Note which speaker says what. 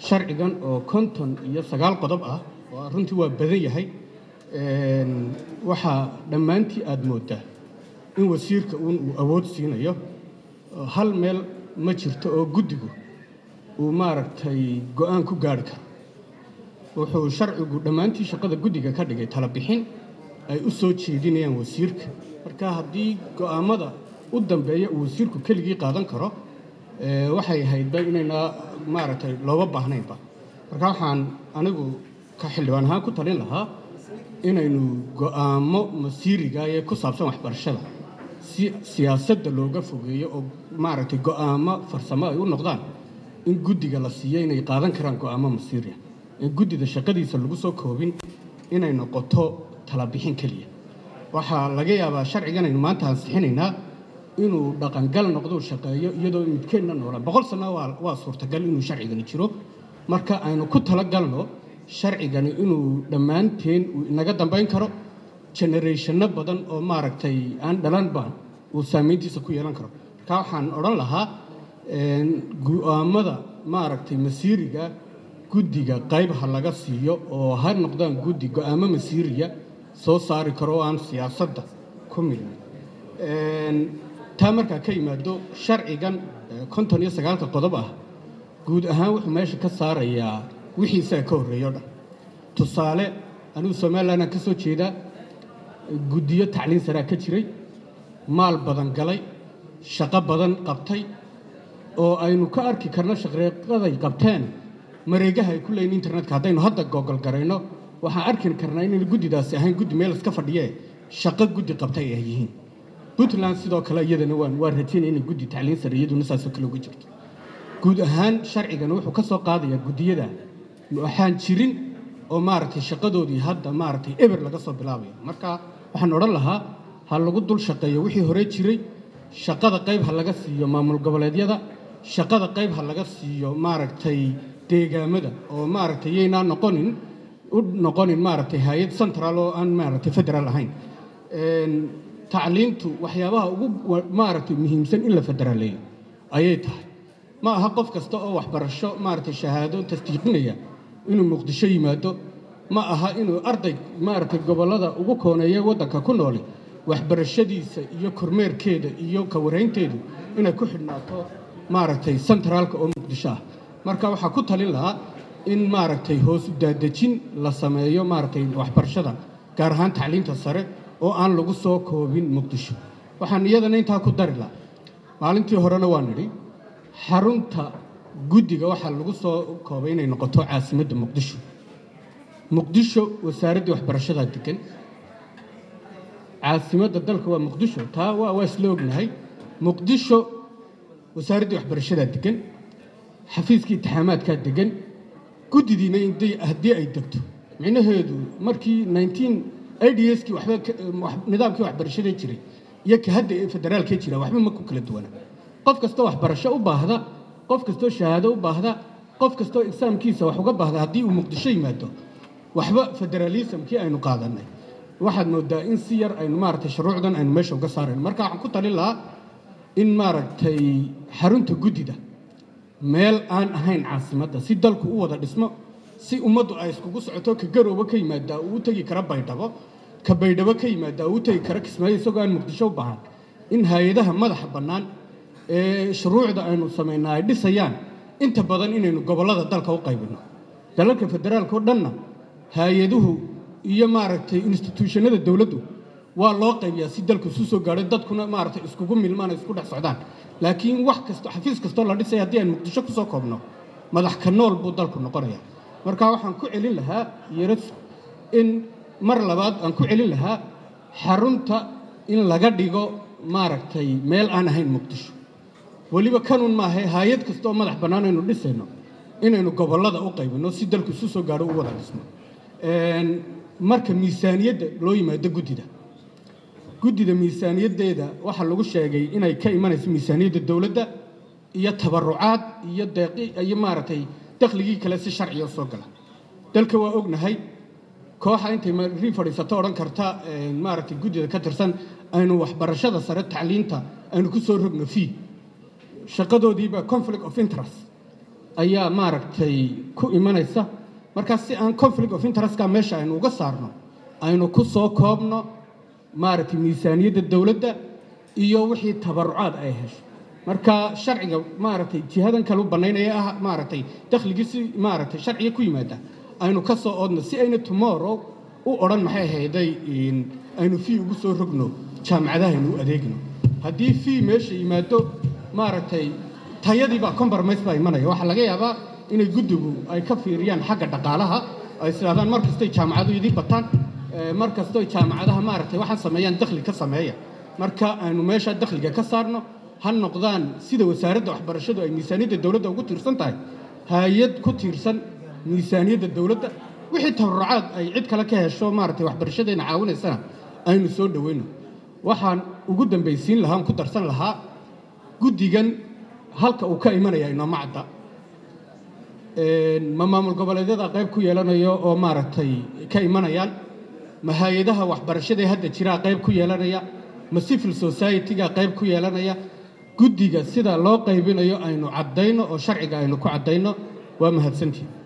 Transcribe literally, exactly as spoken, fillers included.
Speaker 1: sharcigan oo konton iyo sagaal qodob ah oo runtii waa badan yahay waxa dhammaantii aad moodaa in wasiirka uu awood siinayo hal meel ma jirto oo guddigu uu maaragtay go'aan ku gaari karo wuxuu sharcigu dhammaantii shaqada guddiga ka dhigay tala bixin ay u soo jeedinayaan wasiirka marka haddii go'aamada u dambeeya uu wasiirku keligii qaadan karo waxay ahaydba inayna maaragtay looga baahnaynba marka waxaan anigu ka xildhibaan ahaan ku talin lahaa inaynu go'aamo masiiriga ee ku saabsan waxbarashada si siyaasadda looga fogeeyo oo maaragtay go'aamo farsamo ay u noqdaan in guddiga la siiyo inay qaadan karaan go'aamo masiiriya in guddida shaqadiisa lagu soo koobin inay noqoto tala bixin keliya waxaa laga yaabaa sharcigan aynu maanta ansixinaynaa inuu dhaqangal noqdo shaqeeyo iyadoo midkeenna noolaan boqol sano waa suurtagal inuu sharcigani jiro marka aynu ku talagalno sharcigani inuu dhammaanteen inaga dambayn karo generationno badan oo maaragtay aan dhalanba uu saamayntiisa ku yeelan karo marka waxaan odhan lahaa go'aamada maaragtay masiiriga guddiga qayb ha laga siiyo oo ha noqdaan guddi go'aamo masiiriya soo saari karo oo aan siyaasadda ku milmin taa markaa ka yimaado sharcigan konton iyo sagaalka qodob ah guud ahaan wuxuu meesha ka saarayaa wixii isaga ka horreeyo dhan tusaale anigu somaliland ka soo jeedaa guddiyo tacliin saraa ka jiray maal badan galay shaqo badan qabtay oo aynu ka arki karno shaqreeqaday qabteen mareegaha ay ku leeyihiin internetka haddaynu hadda googol garayno waxaan arki karnaa inaynu guddidaasi ahayn guddi meel iska fadhiyee shaqo guddi qabtay ay yihiin puntland sidoo kale iyadana waan waa rajaynaya inay guddi tacliin sare iyaduna saasoo kale uga jirto guud ahaan sharcigana wuxuu ka soo qaadayaa guddiyada waxaan jirin oo maaragtay shaqadoodii hadda maaragtay eber laga soo bilaabayo marka waxaan odhan lahaa ha lagu dul shaqeeyo wixii hore jiray shaqada qayb ha laga siiyo maamul goboleedyada shaqada qayb ha laga siiyo maaragtay deegaamada oo maaragtay yaynaa noqonin u noqonin maaragtay hay'ad central oo aan maaragtay federal ahayn tacliintu waxyaabaha ugu maaragtay muhiimsan in la federaaleeyo ayay tahay ma aha qof kasta oo waxbarasho maaragtay shahaado tasdiiqinaya inuu muqdisho yimaado ma aha inuu arday maaragtay gobollada ugu kooneeya waddanka ku nooli waxbarashadiisa iyo kormeerkeeda iyo ka wareynteedu inay ku xidhnaato maaragtay centraalka oo muqdisho ah marka waxaa ku talin lahaa in maaragtay hoos u daadejin la sameeyo maaragtay waxbarashada gaar ahaan tacliinta sare oo aan lagu soo koobin muqdisho waxaan iyadana intaa ku dari lahaa maalintii horena waa nidhi xarunta guddiga waxaa lagu soo koobay inay noqoto caasimadda muqdisho muqdisho wasaaraddii waxbarashadaa degan caasimadda dalka waa muqdisho taa waa waa isla ognahay muqdisho wasaaraddii waxbarashadaa degan xafiiskii intixaamaadkaa degan guddidiina haddii ay degto micnaheedu markii nineteen idskii waxba nidaamkii waxbarashada jiray iyo ka hadda ee federaalkee jira waxba ma ku kala duwana qof kastoo waxbarasho u baahda qof kastoo shahaado u baahda qof kastoo exaamkiisa wax uga baahda haddii uu muqdisho yimaado waxba federaalismkii aynu qaadanay waxaad moodaa in si yar aynu maaragtay shuruucdan aynu meesha uga saarayno marka waxaan ku talin lahaa in maaragtay xarunta guddida meel aan ahayn caasimadda si dalku u wada dhismo si ummaddu ay iskugu socoto ka garoobo ka yimaadaa uu u tegi kara baydhabo ka baydhabo ka yimaadaa uu u tegi kara kismaayo isagoo aan muqdisho u baahan in hay-adaha madaxa bannaan ee shuruucda aynu samaynaa ay dhisayaan inta badan inaynu gobollada dalka u qaybinno dalalka federaalka oo dhanna hay-aduhu iyo maaragtay instituushannada dowladdu waa loo qaybiyaa si dalku isu soo gaadho dadkuna maaragtay iskugu milmaan ay isku dhex socdaan laakiin wax kasto xafiis kastoo la dhisay haddii aan muqdisho ku soo koobno madax ka nool buu dalku noqonayaa marka waxaan ku celin lahaa yaras in mar labaad aan ku celin lahaa xarunta in laga dhigo maaragtay meel aan ahayn muqdisho weliba kanun maaha hay-ad kasta oo madax bannaan aynu dhisayno inaynu gobollada u qaybino si dalku isu soo gaadho u wada dhisno marka miisaaniyadda loo yimaado guddida guddida miisaaniyaddeeda waxaa lagu sheegay inay ka imanayso miisaaniyadda dowladda iyo tabarucaad iyo deeqi iyo maaragtay dakhligii kale si sharciya soo gala dalka waa ognahay kooxa intay rii fadhiisato odhan karta maaragtay guddida ka tirsan aynu waxbarashada sare tacliinta aynu ku soo rogno fii shaqadoodiiba conflict of interest ayaa maaragtay ku imanaysa marka si aan conflict of interest ka meesha aynu uga saarno aynu ku soo koobno maaragtay miisaaniyadda dawladda iyo wixii tabarucaad ay hesho marka sharciga maaragtay jihadan kale u banaynaya ah maaragtay dakhligiisi maaragtay sharciga ku yimaada aynu ka soo oodno si ayna tomorrow u oran maxay hayday in aynu fee ugu soo rogno jaamacadaha inuu adeegno haddii fee meesha yimaado maaragtay tayadii baa compromise baa imanaya waxa laga yaabaa inay guddigu ay ka fiiriyaan xagga dhaqaalaha ay islaadaan markastay jaamacadu idin bataan markastay jaamacadaha maaragtay waxaan sameeyaan dakhli ka sameeya marka aynu meesha dakhliga ka saarno han noqdaan sida wasaaradda waxbarashadu ay miisaaniyadda dawladda ugu tiirsan tahay hay'ad ku tiirsan miisaaniyadda dawladda wixii tabarucaad ay cid kale ka hesho maaragtay waxbarashadeena caawinaysana aynu soo dhaweyno waxaan ugu dambaysiin lahaa ku darsan lahaa guddigan halka uu ka imanaya inoo macda een ma maamul goboleedyada qayb ku yeelanayo oo maaragtay ka imanayaan ma hay'adaha waxbarashada hadda jira qayb ku yeelanaya ma civil society-ga qayb ku yeelanaya guddiga sida loo qaybinayo aynu cadayno oo sharciga aynu ku cadayno waa mahadsantii